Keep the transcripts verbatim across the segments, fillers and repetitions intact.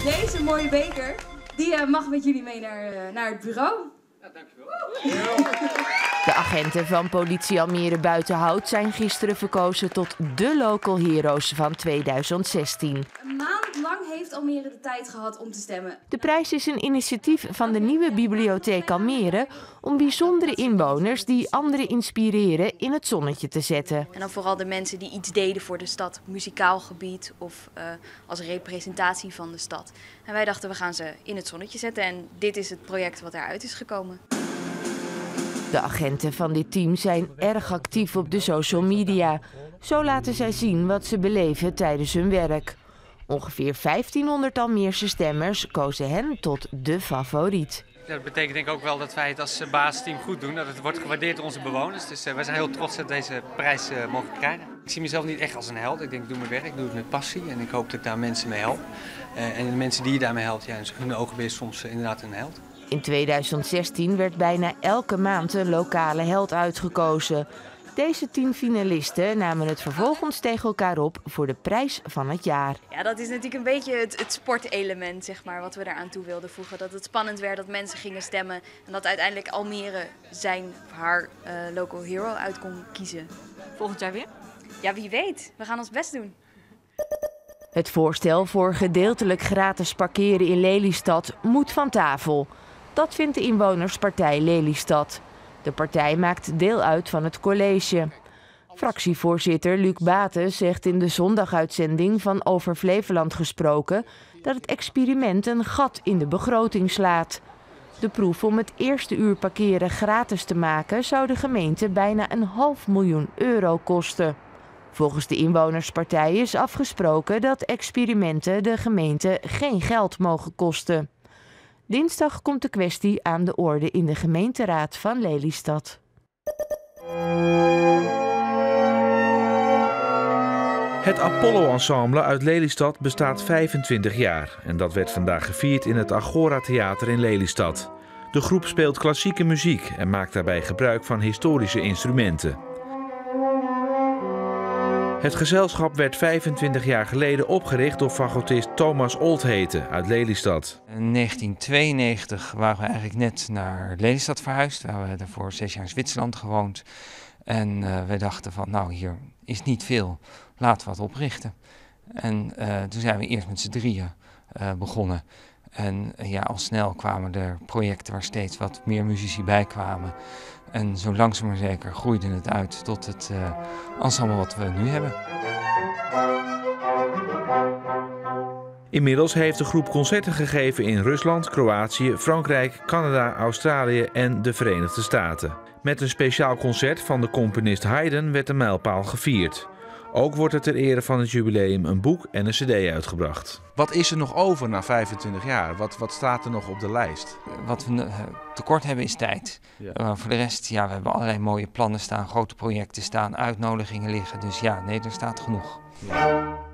Deze mooie beker, die uh, mag met jullie mee naar, uh, naar het bureau. Ja, dankjewel. De agenten van politie Almere Buitenhout zijn gisteren verkozen tot de Local Heroes van tweeduizend zestien. Een maand lang heeft Almere de tijd gehad om te stemmen. De prijs is een initiatief van de nieuwe bibliotheek Almere om bijzondere inwoners die anderen inspireren in het zonnetje te zetten. En dan vooral de mensen die iets deden voor de stad, muzikaal gebied of uh, als representatie van de stad. En wij dachten we gaan ze in het zonnetje zetten en dit is het project wat eruit is gekomen. De agenten van dit team zijn erg actief op de social media. Zo laten zij zien wat ze beleven tijdens hun werk. Ongeveer vijftienhonderd Almeerse stemmers kozen hen tot de favoriet. Dat betekent denk ik ook wel dat wij het als basisteam goed doen. Dat het wordt gewaardeerd door onze bewoners. Dus uh, wij zijn heel trots dat we deze prijs uh, mogen krijgen. Ik zie mezelf niet echt als een held. Ik denk ik doe mijn werk, ik doe het met passie. En ik hoop dat ik daar mensen mee help. Uh, en de mensen die je daarmee helpt, ja, in hun ogen ben je soms uh, inderdaad een held. In tweeduizend zestien werd bijna elke maand een lokale held uitgekozen. Deze tien finalisten namen het vervolgens tegen elkaar op voor de prijs van het jaar. Ja, dat is natuurlijk een beetje het, het sportelement, zeg maar, wat we eraan toe wilden voegen. Dat het spannend werd, dat mensen gingen stemmen en dat uiteindelijk Almere zijn of haar uh, local hero uit kon kiezen. Volgend jaar weer? Ja, wie weet. We gaan ons best doen. Het voorstel voor gedeeltelijk gratis parkeren in Lelystad moet van tafel. Dat vindt de inwonerspartij Lelystad. De partij maakt deel uit van het college. Fractievoorzitter Luc Baten zegt in de zondaguitzending van Over Flevoland Gesproken dat het experiment een gat in de begroting slaat. De proef om het eerste uur parkeren gratis te maken zou de gemeente bijna een half miljoen euro kosten. Volgens de inwonerspartij is afgesproken dat experimenten de gemeente geen geld mogen kosten. Dinsdag komt de kwestie aan de orde in de gemeenteraad van Lelystad. Het Apollo Ensemble uit Lelystad bestaat vijfentwintig jaar en dat werd vandaag gevierd in het Agora Theater in Lelystad. De groep speelt klassieke muziek en maakt daarbij gebruik van historische instrumenten. Het gezelschap werd vijfentwintig jaar geleden opgericht door fagotist Thomas Oldhete uit Lelystad. In negentien tweeënnegentig waren we eigenlijk net naar Lelystad verhuisd. We hebben daarvoor zes jaar in Zwitserland gewoond. En uh, wij dachten van, nou, hier is niet veel, laten we wat oprichten. En uh, toen zijn we eerst met z'n drieën uh, begonnen. En uh, ja, al snel kwamen er projecten waar steeds wat meer muzici bij kwamen. En zo langzaam maar zeker groeide het uit tot het uh, ensemble wat we nu hebben. Inmiddels heeft de groep concerten gegeven in Rusland, Kroatië, Frankrijk, Canada, Australië en de Verenigde Staten. Met een speciaal concert van de componist Haydn werd de mijlpaal gevierd. Ook wordt er ter ere van het jubileum een boek en een cd uitgebracht. Wat is er nog over na vijfentwintig jaar? Wat, wat staat er nog op de lijst? Wat we uh, tekort hebben is tijd. Ja. Uh, voor de rest, ja, we hebben allerlei mooie plannen staan, grote projecten staan, uitnodigingen liggen. Dus ja, nee, er staat genoeg. Ja.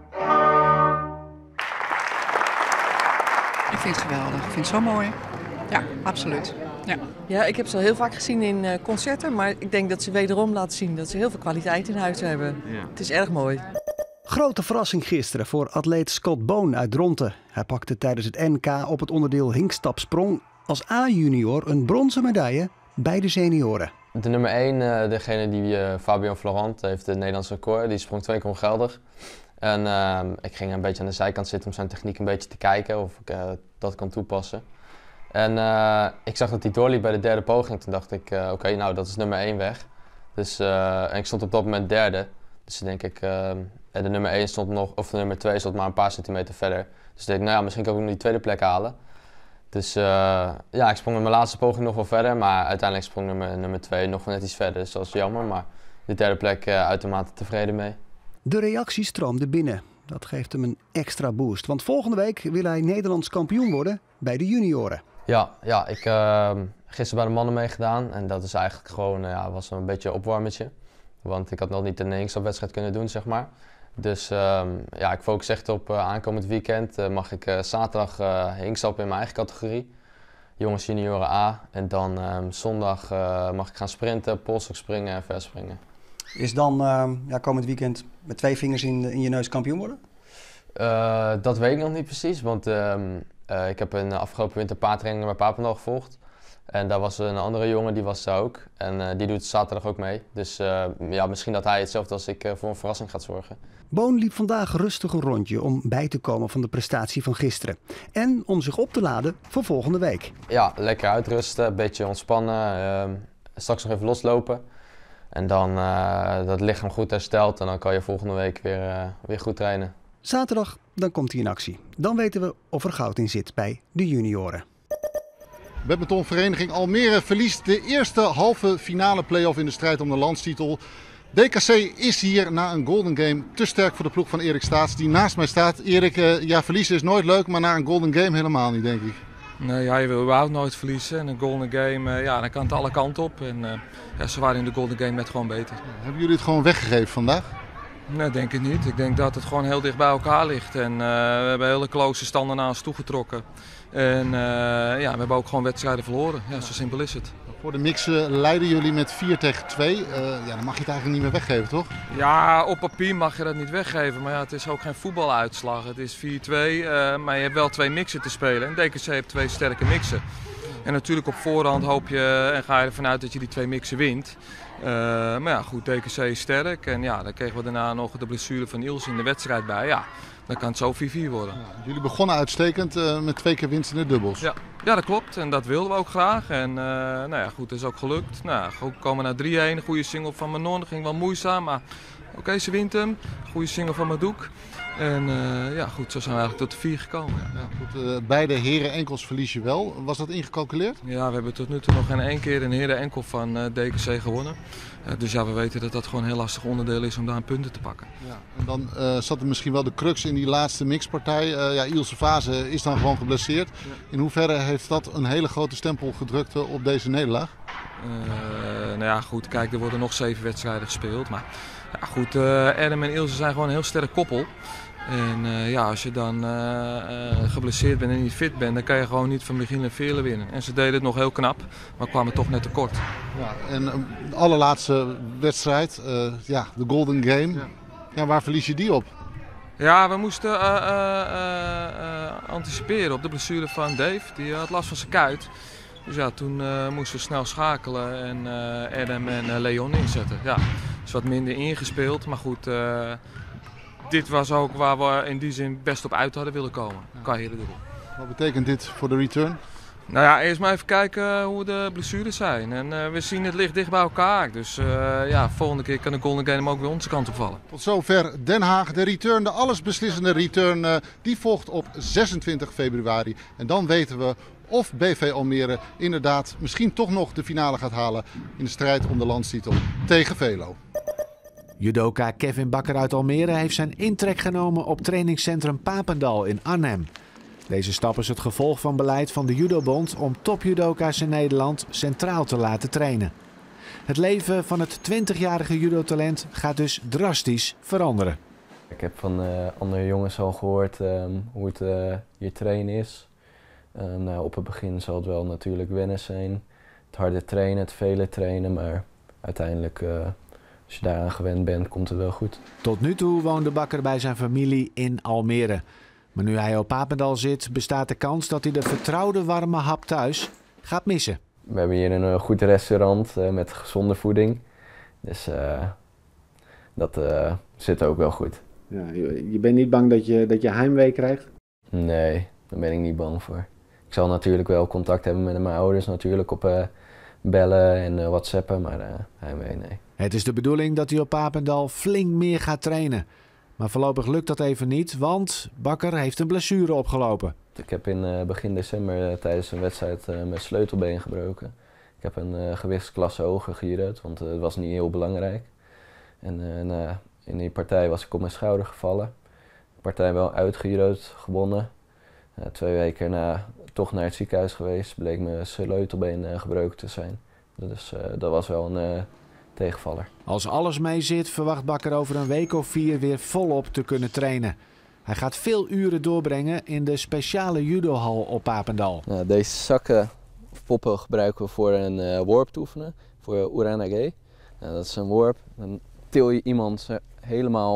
Ik vind het geweldig. Ik vind het zo mooi. Ja, absoluut. Ja. Ja, ik heb ze al heel vaak gezien in uh, concerten, maar ik denk dat ze wederom laten zien dat ze heel veel kwaliteit in huis hebben. Ja. Het is erg mooi. Grote verrassing gisteren voor atleet Scott Boon uit Dronten. Hij pakte tijdens het N K op het onderdeel hinkstapsprong als A-junior een bronzen medaille bij de senioren. De nummer één, uh, degene die uh, Fabien Florent heeft, het Nederlandse record, die sprong twee keer ongeldig. En uh, ik ging een beetje aan de zijkant zitten om zijn techniek een beetje te kijken of ik uh, dat kan toepassen. En uh, ik zag dat hij doorliep bij de derde poging. Toen dacht ik, uh, oké, okay, nou dat is nummer één weg. Dus, uh, en ik stond op dat moment derde. Dus denk ik, uh, de nummer één stond nog, of de nummer twee stond maar een paar centimeter verder. Dus ik denk, nou ja, misschien kan ik ook nog die tweede plek halen. Dus uh, ja, ik sprong met mijn laatste poging nog wel verder. Maar uiteindelijk sprong nummer, nummer twee nog net iets verder. Dus dat is jammer, maar de derde plek uh, uitermate tevreden mee. De reactie stroomde binnen. Dat geeft hem een extra boost. Want volgende week wil hij Nederlands kampioen worden bij de junioren. Ja, ja ik heb uh, gisteren bij de mannen meegedaan. En dat is eigenlijk gewoon, uh, ja, was een beetje een opwarmetje. Want ik had nog niet een hinkstapwedstrijd kunnen doen, zeg maar. Dus uh, ja, ik focus echt op uh, aankomend weekend. Uh, mag ik uh, zaterdag uh, hinkstappen in mijn eigen categorie. Jongens junioren A. En dan uh, zondag uh, mag ik gaan sprinten, polstok springen en verspringen. Is dan uh, ja, komend weekend met twee vingers in, in je neus kampioen worden? Uh, dat weet ik nog niet precies, want uh, uh, ik heb een afgelopen winter paardtraining bij Papendal gevolgd. En daar was een andere jongen, die was daar ook. En uh, die doet zaterdag ook mee. Dus uh, ja, misschien dat hij hetzelfde als ik uh, voor een verrassing gaat zorgen. Boon liep vandaag rustig een rondje om bij te komen van de prestatie van gisteren. En om zich op te laden voor volgende week. Ja, lekker uitrusten, een beetje ontspannen. Uh, straks nog even loslopen. En dan uh, dat lichaam goed herstelt en dan kan je volgende week weer, uh, weer goed trainen. Zaterdag, dan komt hij in actie. Dan weten we of er goud in zit bij de junioren. Badmintonvereniging Almere verliest de eerste halve finale play-off in de strijd om de landstitel. D K C is hier na een golden game te sterk voor de ploeg van Erik Staats die naast mij staat. Erik, uh, ja, verliezen is nooit leuk, maar na een golden game helemaal niet, denk ik. Nee, ja, je wil überhaupt nooit verliezen. En een golden game, uh, ja, dan kan het alle kanten op. En uh, ja, ze waren in de golden game net gewoon beter. Ja, hebben jullie het gewoon weggegeven vandaag? Nee, denk ik niet. Ik denk dat het gewoon heel dicht bij elkaar ligt. En uh, we hebben hele close standen naar ons toegetrokken. En uh, ja, we hebben ook gewoon wedstrijden verloren. Ja, zo simpel is het. Voor de mixen leiden jullie met vier tegen twee. Uh, ja, dan mag je het eigenlijk niet meer weggeven, toch? Ja, op papier mag je dat niet weggeven. Maar ja, het is ook geen voetbaluitslag. Het is vier twee, uh, maar je hebt wel twee mixen te spelen. En D K C heeft twee sterke mixen. En natuurlijk op voorhand hoop je en ga je ervan uit dat je die twee mixen wint. Uh, maar ja, goed, D K C is sterk. En ja, dan kregen we daarna nog de blessure van Niels in de wedstrijd bij. Ja, dan kan het zo vier vier worden. Ja, jullie begonnen uitstekend uh, met twee keer winst in de dubbels. Ja, ja, dat klopt. En dat wilden we ook graag. En uh, nou ja, goed, dat is ook gelukt. Nou, goed, we komen naar drie een. Een goede single van Manon. Dat ging wel moeizaam, maar oké, okay, ze wint hem. Goede single van Madouk. En uh, ja, goed, zo zijn we eigenlijk tot de vier gekomen. Ja. Ja, goed, uh, beide heren enkels verlies je wel. Was dat ingecalculeerd? Ja, we hebben tot nu toe nog geen één keer een heren enkel van uh, D K C gewonnen. Uh, dus ja, we weten dat dat gewoon een heel lastig onderdeel is om daar punten te pakken. Ja, en dan uh, zat er misschien wel de crux in die laatste mixpartij. Uh, ja, Ilse Fase is dan gewoon geblesseerd. Ja. In hoeverre heeft dat een hele grote stempel gedrukt uh, op deze nederlaag? Uh, nou ja, goed, kijk, er worden nog zeven wedstrijden gespeeld. Maar ja, goed, uh, Adam en Ilse zijn gewoon een heel sterk koppel. En uh, ja, als je dan uh, uh, geblesseerd bent en niet fit bent, dan kan je gewoon niet van begin af vele winnen. En ze deden het nog heel knap, maar kwamen toch net tekort. Ja, en uh, de allerlaatste wedstrijd, uh, ja, de Golden Game. Ja. Ja, waar verlies je die op? Ja, we moesten uh, uh, uh, uh, anticiperen op de blessure van Dave. Die had last van zijn kuit. Dus ja, toen uh, moesten we snel schakelen en uh, Adam en uh, Leon inzetten. Ja, is wat minder ingespeeld, maar goed. Uh, Dit was ook waar we in die zin best op uit hadden willen komen. Kan je doen. Wat betekent dit voor de return? Nou ja, eerst maar even kijken hoe de blessures zijn. En uh, we zien het ligt dicht bij elkaar. Dus uh, ja, volgende keer kan de Golden Game ook weer onze kant opvallen. Tot zover Den Haag. De return, de allesbeslissende return, uh, die volgt op zesentwintig februari. En dan weten we of B V Almere inderdaad misschien toch nog de finale gaat halen in de strijd om de landstitel tegen Velo. Judoka Kevin Bakker uit Almere heeft zijn intrek genomen op trainingscentrum Papendal in Arnhem. Deze stap is het gevolg van beleid van de Judobond om topjudoka's in Nederland centraal te laten trainen. Het leven van het twintigjarige judotalent gaat dus drastisch veranderen. Ik heb van uh, andere jongens al gehoord um, hoe het uh, hier trainen is. Um, nou, op het begin zal het wel natuurlijk wennen zijn. Het harde trainen, het vele trainen, maar uiteindelijk... Uh, Als je daaraan gewend bent, komt het wel goed. Tot nu toe woonde Bakker bij zijn familie in Almere. Maar nu hij op Papendal zit, bestaat de kans dat hij de vertrouwde warme hap thuis gaat missen. We hebben hier een goed restaurant uh, met gezonde voeding. Dus uh, dat uh, zit ook wel goed. Ja, je bent niet bang dat je, dat je heimwee krijgt? Nee, daar ben ik niet bang voor. Ik zal natuurlijk wel contact hebben met mijn ouders natuurlijk op uh, bellen en uh, whatsappen, maar uh, heimwee nee. Het is de bedoeling dat hij op Papendal flink meer gaat trainen. Maar voorlopig lukt dat even niet, want Bakker heeft een blessure opgelopen. Ik heb in uh, begin december uh, tijdens een wedstrijd uh, mijn sleutelbeen gebroken. Ik heb een uh, gewichtsklasse hoger gejudo'd, want uh, het was niet heel belangrijk. En uh, nou, in die partij was ik op mijn schouder gevallen. De partij wel uitgejudo'd, gewonnen. Uh, twee weken erna toch naar het ziekenhuis geweest, bleek mijn sleutelbeen uh, gebroken te zijn. Dus uh, dat was wel een... Uh, tegenvaller. Als alles mee zit, verwacht Bakker over een week of vier weer volop te kunnen trainen. Hij gaat veel uren doorbrengen in de speciale judohal op Papendal. Nou, deze zakken of poppen gebruiken we voor een uh, worp te oefenen, voor Uranage. Nou, dat is een worp, dan til je iemand helemaal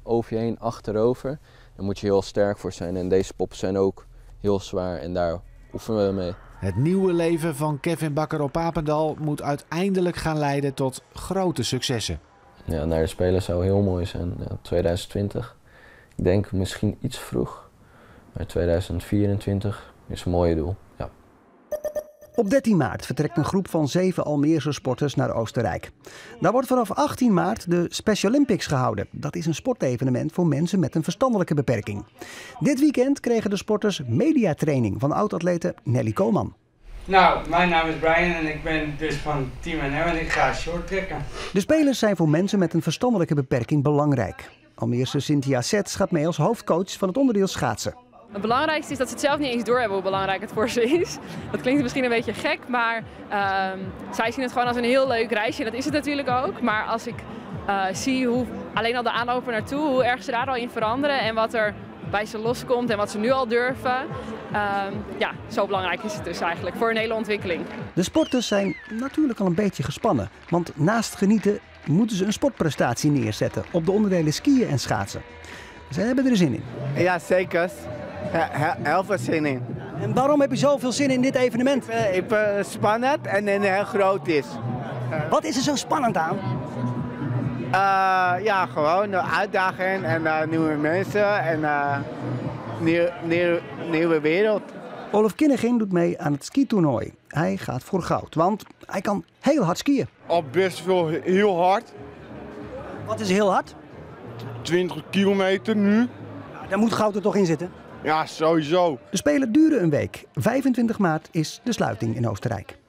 over je heen achterover. Daar moet je heel sterk voor zijn en deze poppen zijn ook heel zwaar en daar oefenen we mee. Het nieuwe leven van Kevin Bakker op Papendal moet uiteindelijk gaan leiden tot grote successen. Ja, naar de Spelen zou heel mooi zijn, ja, twintig twintig. Ik denk misschien iets vroeg, maar twintig vierentwintig is een mooie doel. Ja. Op dertien maart vertrekt een groep van zeven Almeerse sporters naar Oostenrijk. Daar wordt vanaf achttien maart de Special Olympics gehouden. Dat is een sportevenement voor mensen met een verstandelijke beperking. Dit weekend kregen de sporters mediatraining van oud-atlete Nelly Koolman. Nou, mijn naam is Brian en ik ben dus van Team N M en ik ga short trekken. De spelers zijn voor mensen met een verstandelijke beperking belangrijk. Almeerse Cynthia Sets gaat mee als hoofdcoach van het onderdeel schaatsen. Het belangrijkste is dat ze het zelf niet eens doorhebben hoe belangrijk het voor ze is. Dat klinkt misschien een beetje gek, maar uh, zij zien het gewoon als een heel leuk reisje. En dat is het natuurlijk ook. Maar als ik uh, zie hoe alleen al de aanlopen naartoe, hoe erg ze daar al in veranderen en wat er bij ze loskomt en wat ze nu al durven. Uh, ja, zo belangrijk is het dus eigenlijk voor een hele ontwikkeling. De sporters zijn natuurlijk al een beetje gespannen. Want naast genieten moeten ze een sportprestatie neerzetten op de onderdelen skiën en schaatsen. Ze hebben er zin in. Ja, zeker. Heel veel zin in. En waarom heb je zoveel zin in dit evenement? Ik vind het spannend en heel groot is. Wat is er zo spannend aan? Uh, ja, gewoon de uitdaging en uh, nieuwe mensen en uh, nieuw, nieuw, nieuwe wereld. Olaf Kinneging doet mee aan het skitoernooi. Hij gaat voor goud, want hij kan heel hard skiën. Al best veel heel hard. Wat is heel hard? twintig kilometer nu. Daar moet goud er toch in zitten? Ja, sowieso. De Spelen duren een week. vijfentwintig maart is de sluiting in Oostenrijk.